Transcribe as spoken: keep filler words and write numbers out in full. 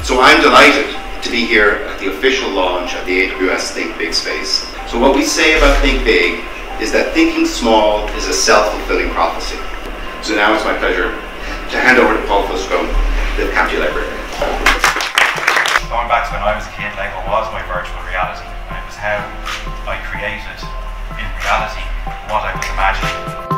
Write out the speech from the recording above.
So I'm delighted to be here at the official launch of the A W S Think Big Space. So what we say about Think Big is that thinking small is a self-fulfilling prophecy. So now it's my pleasure to hand over to Paul Fusco, the County Librarian. Going back to when I was a kid, Lego was my virtual reality, and it was how I created in reality what I was imagining.